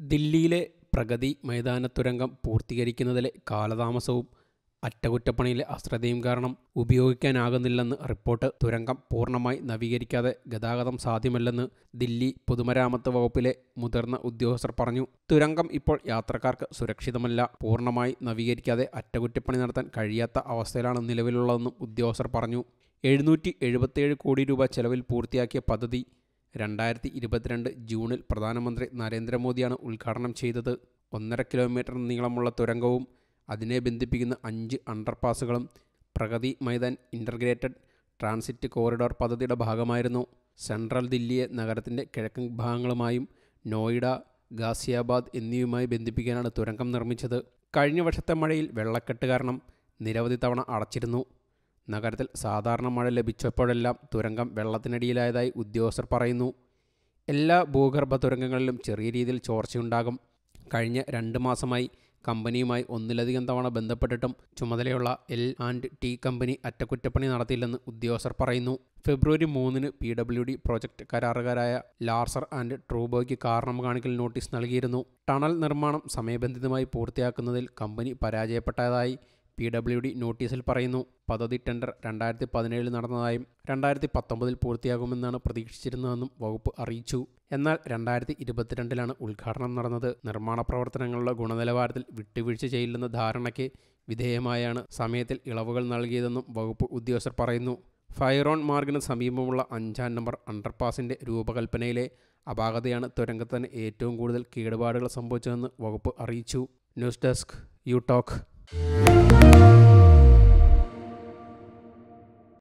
ദില്ലിയിലെ പ്രഗതി മൈതാനത്തുരങ്കം പൂർത്തീകരിക്കുന്നതിലെ കാലതാമസവും അറ്റകുറ്റപ്പണിയിലെ അശ്രദ്ധയും കാരണം ഉപയോഗിക്കാനാകുന്നില്ലെന്ന് റിപ്പോർട്ട്. തുരങ്കം പൂർണ്ണമായി നവീകരിക്കാതെ ഗതാഗതം സാധ്യമല്ലെന്ന് ദില്ലി പൊതുമരാമത്ത് വകുപ്പിലെ മുതിർന്ന ഉദ്യോഗസ്ഥർ പറഞ്ഞു. തുരങ്കം ഇപ്പോൾ യാത്രക്കാർക്ക് സുരക്ഷിതമല്ല. പൂർണ്ണമായി നവീകരിക്കാതെ അറ്റകുറ്റപ്പണി നടത്താൻ കഴിയാത്ത അവസ്ഥയിലാണ് നിലവിലുള്ളതെന്നും ഉദ്യോഗസ്ഥർ പറഞ്ഞു. 777 കോടി രൂപ ചെലവിൽ പൂർത്തിയാക്കിയ പദ്ധതി 2022 ജൂണിൽ പ്രധാനമന്ത്രി നരേന്ദ്രമോദിയാണ് ഉദ്ഘാടനം ചെയ്തത്. 1.5 കിലോമീറ്റർ നീളമുള്ള തുരങ്കവും അതിനെ ബന്ധിപ്പിക്കുന്ന 5 അണ്ടർപാസുകളും Pragati Maidan integrated transit corridor പദ്ധതിയുടെ ഭാഗമായിരുന്നു. സെൻട്രൽ ദില്ലിയെ നഗരത്തിൻ്റെ കിഴക്കൻ ഭാഗങ്ങളുമായും നോയിഡ, ഗാസിയാബാദ് എന്നിവയുമായി ബന്ധിപ്പിക്കാനാണ് തുരങ്കം നിർമ്മിച്ചത്. കഴിഞ്ഞ വർഷത്തെ മഴയിൽ വെള്ളക്കെട്ട് കാരണം നിരവധി തവണ അടച്ചിരുന്നു. നഗരത്തിൽ സാധാരണ മഴ ലഭിച്ചപ്പോഴെല്ലാം തുരങ്കം വെള്ളത്തിനടിയിലായതായി ഉദ്യോഗസ്ഥർ പറയുന്നു. എല്ലാ ഭൂഗർഭ തുരങ്കങ്ങളിലും ചെറിയ രീതിയിൽ ചോർച്ചയുണ്ടാകും. കഴിഞ്ഞ 2 മാസമായി കമ്പനിയുമായി ഒന്നിലധികം തവണ ബന്ധപ്പെട്ടിട്ടും ചുമതലയുള്ള L&T കമ്പനി അറ്റകുറ്റപ്പണി നടത്തിയില്ലെന്ന് ഉദ്യോഗസ്ഥർ പറയുന്നു. ഫെബ്രുവരി 3-ന് PWD പ്രോജക്റ്റ് കരാറുകാരായ ലാർസർ ആൻഡ് ട്രൂബോയ്ക്ക് കാരണം കാണിക്കൽ നോട്ടീസ് നൽകിയിരുന്നു. ടണൽ നിർമ്മാണം സമയബന്ധിതമായി പൂർത്തിയാക്കുന്നതിൽ കമ്പനി പരാജയപ്പെട്ടതായി PWD നോട്ടീസിൽ പറയുന്നു. പദ്ധതി ടെൻഡർ 2017 നടന്നതായും 2019 പൂർത്തിയാകുമെന്നാണ് പ്രതീക്ഷിച്ചിരുന്നതെന്നും വകുപ്പ് അറിയിച്ചു. എന്നാൽ 2022 ഉദ്ഘാടനം നടന്നത്. നിർമ്മാണ പ്രവർത്തനങ്ങളുടെ ഗുണനിലവാരത്തിൽ വിട്ടുവീഴ്ച ചെയ്യില്ലെന്ന ധാരണയ്ക്ക് വിധേയമായാണ് സമയത്തിൽ ഇളവുകൾ നൽകിയതെന്നും വകുപ്പ് ഉദ്യോഗസ്ഥർ പറയുന്നു. ഫൈറോൺ മാർഗിന് സമീപമുള്ള 5-ാം നമ്പർ അണ്ടർപാസിൻ്റെ രൂപകൽപ്പനയിലെ അപാകതയാണ് തുരങ്കത്തിന് ഏറ്റവും കൂടുതൽ കേടുപാടുകൾ സംഭവിച്ചതെന്ന് വകുപ്പ് അറിയിച്ചു. News desk you talk.